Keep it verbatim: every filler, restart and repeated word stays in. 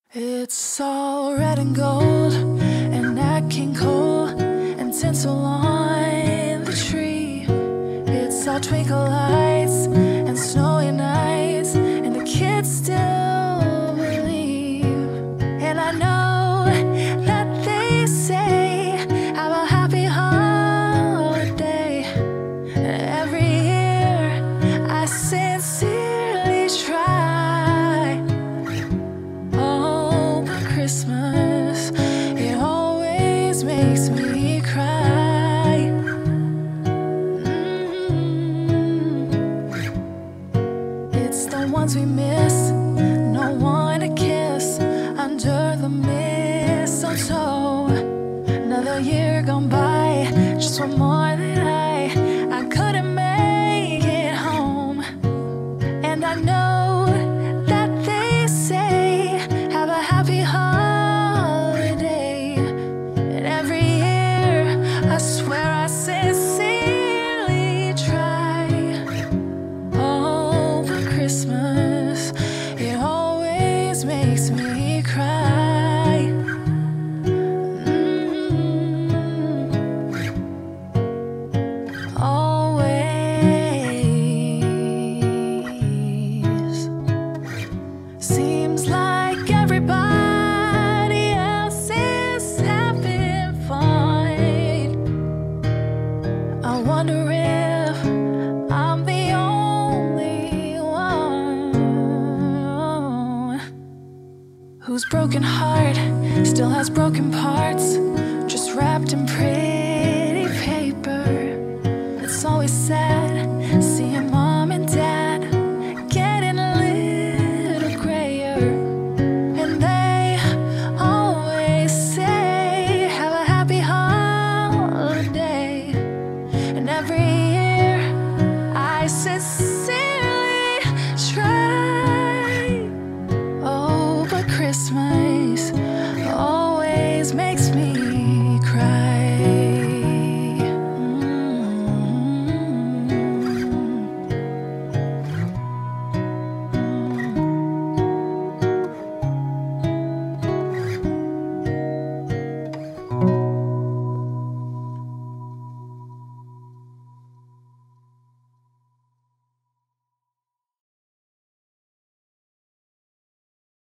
It's all red and gold and Nat King Cole and tinsel on the tree. It's all twinkle lights and snowy nights, and the kids still believe. And I know that they say have a happy holiday. Every year I sincerely try. Christmas, it always makes me cry. Mm-hmm. It's the ones we miss, no one to kiss under the mistletoe. Another year gone by, just one more that I, I couldn't make it home. And I know that they say have a happy holiday. I swear I sincerely try. Oh, but Christmas, it always makes me cry. Mm-hmm. Always seems like everybody else is having fun. I wonder if I'm the only one whose broken heart still has broken parts, just wrapped in pretty paper. It's always sad seeing mom and dad getting a little grayer, and they always say have a happy holiday. And every year I sincerely